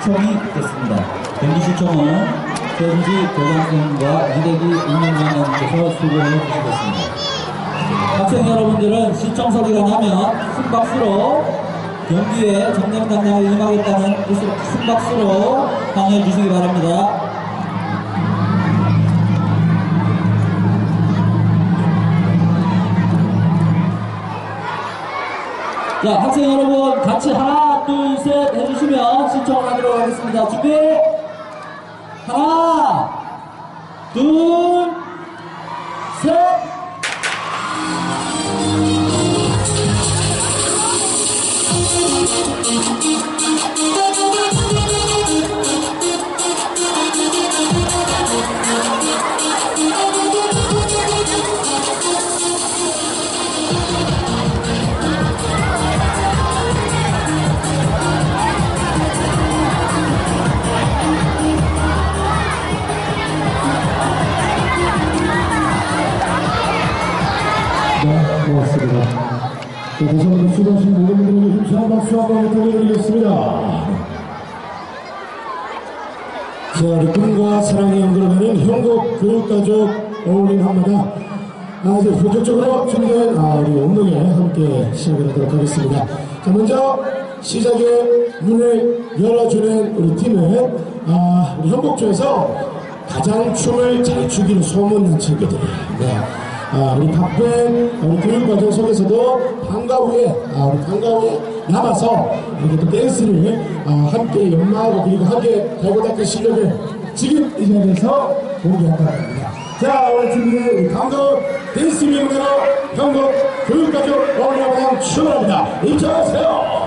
시청이 있겠습니다. 경기 시청은 현지 교장선생님과 이대기 운영위원장님께서 수고해 주시겠습니다. 학생 여러분들은 시청소리가 나면 큰 박수로 경기에 정정당당하게 임하겠다는 뜻으로 큰 박수로 환영해 주시기 바랍니다. 자, 학생 여러분 같이 하나 둘 셋 해주시면 신청을 하도록 하겠습니다. 준비 하나 둘 셋. 고맙습니다. 다시 한번 수고하신 모든 분들에게 힘찬 박수 한번 부탁드리겠습니다. 자, 우리 꿈과 사랑이 연결되는 형국 교육가족 어울림 한마다 아주 본격적으로 준비된 우리 운동회 함께 시작을 하도록 하겠습니다. 자, 먼저 시작의 문을 열어주는 우리 팀은 우리 형국조에서 가장 춤을 잘 추기로 소문난 친구들이에요. 네. 우리 바쁜 우리 교육과정 속에서도 방과 후에 남아서 이렇게 또 댄스를 함께 연마하고 그리고 함께 달고 닦은 실력을 지금 이 자리에서 공개한다고 합니다. 자, 오늘 준비된 우리 방과 댄스 미국으로 방과 교육과정 어울림하고 출발합니다. 입장하세요.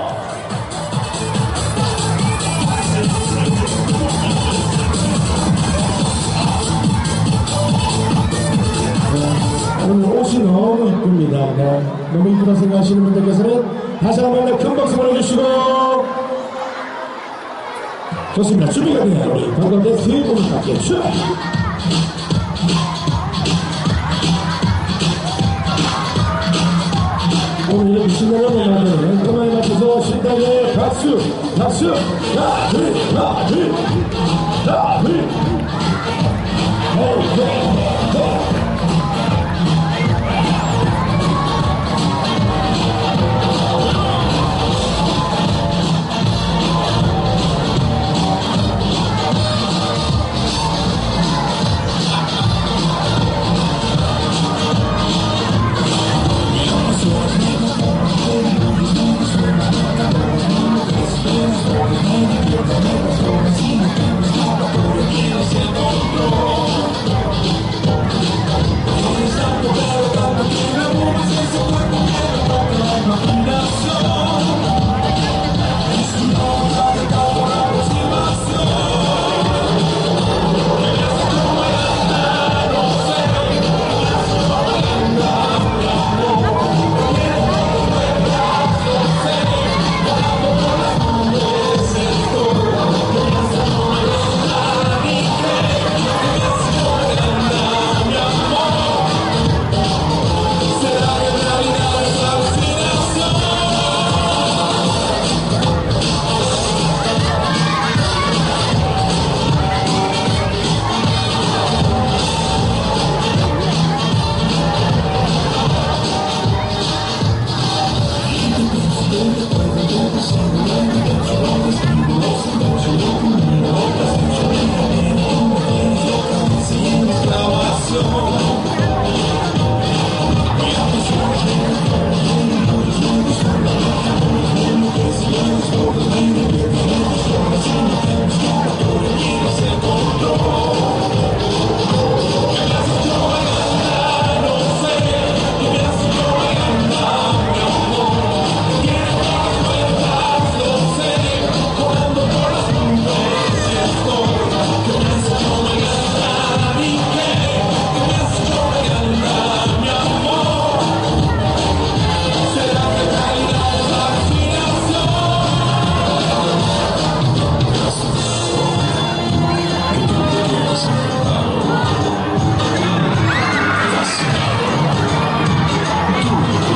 오늘 옷이 너무 이쁩니다. 네. 너무 이쁘다 생각하시는 분들께서는 다시 한번 큰 박수 보내주시고 좋습니다. 준비가 되네요. 우리 방금 세 분을 함께 출발! 오늘 이렇게 신나는 음악을 음악에 맞춰서 신나게 박수! 박수! 하나 둘 하나 둘 하나 둘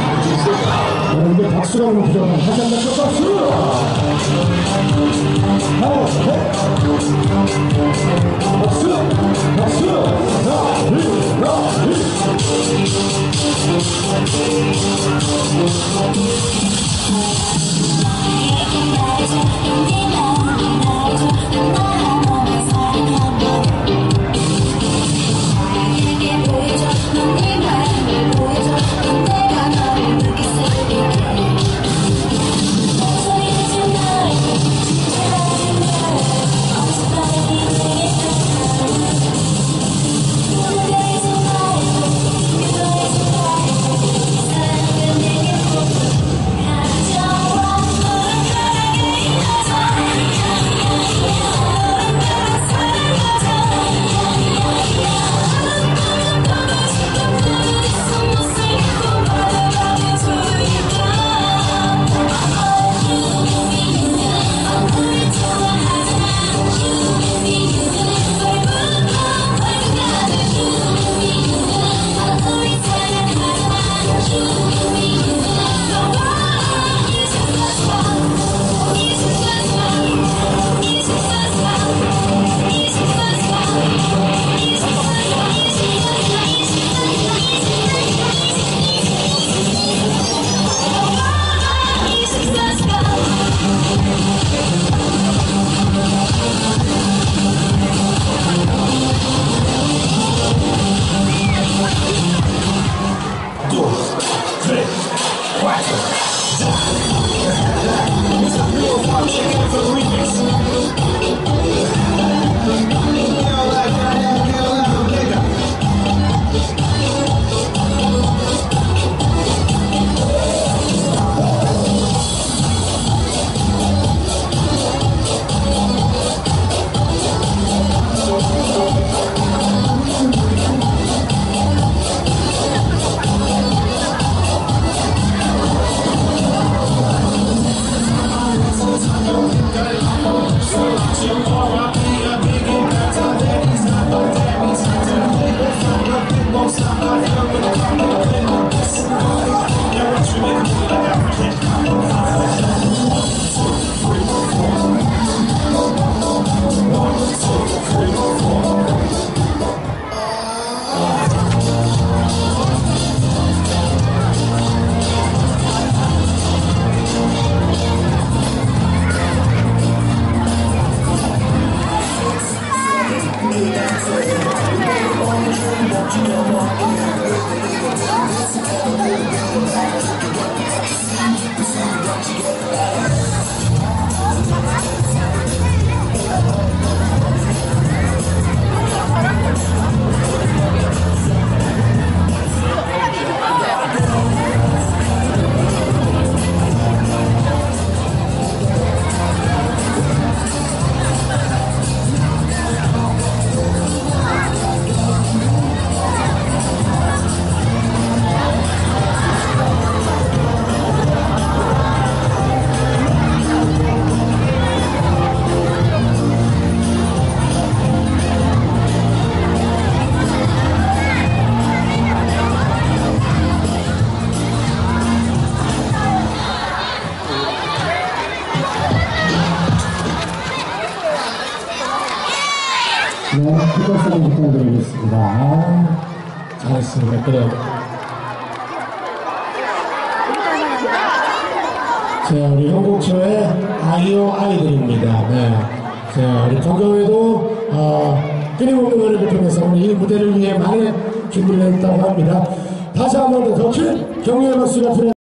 박수가 너무 부족합니다. 다시 한번 박수! 박수! 박수! 네, 피커스를 부탁드리겠습니다. 잘했습니다. 그래요. 자, 우리 한국초의 아이오 아이들입니다. 네. 자, 우리 동경에도, 끊임없는 노력을 통해서 우리 이 무대를 위해 많은 준비를 했다고 합니다. 다시 한 번 더 큰 격려의 박수가 필요합니다.